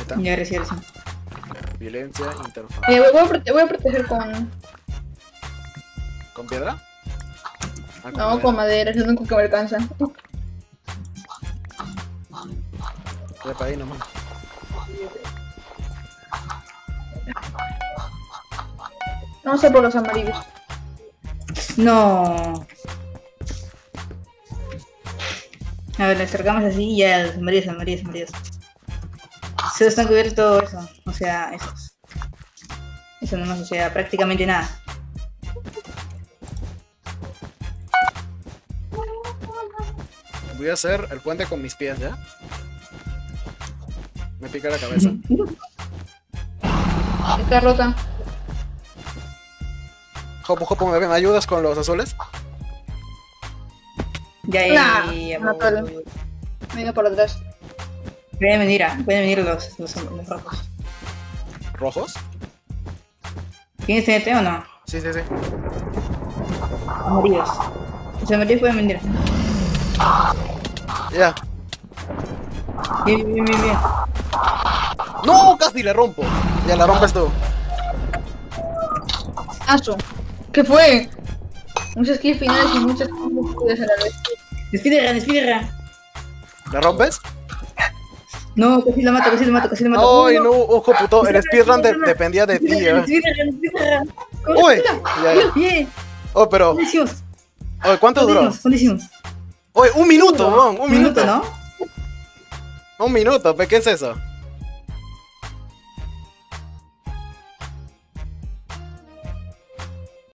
está. Ya recién. Violencia interfaz. Voy a proteger con... ¿Con piedra? Ah, No, madera. con madera, es lo único que me alcanza. Ya para ahí nomás. No sé por los amarillos. No. A ver, le acercamos así y ya, los amarillos. Se están cubiertos eso, o sea, esos. Eso nomás, o sea, prácticamente nada. Voy a hacer el puente con mis pies, ¿ya? Me pica la cabeza. Está rota. Jopo, ¿me ayudas con los azules? Ya, No, pero- Venga por atrás. pueden venir los rojos. ¿Rojos? ¿Tienes TNT o no? Sí. Amarillos. Los amarillos pueden venir. Ya. Bien. ¡No! Casi le rompo. Ya la rompes tú. Asu. ¿Qué fue? Muchas kills finales y muchas kills a la vez. Speedrun. ¿La rompes? No, casi lo mato. ¡Ay, no! Ojo, puto. El speedrun dependía de ti, Speedrun. ¡Uy! Ya. Bien. Oh, pero... Buenísimos. Oye, ¿cuánto duró? Buenísimos. Oye, un minuto, man. Un minuto. ¿no? Un minuto, ¿qué es eso?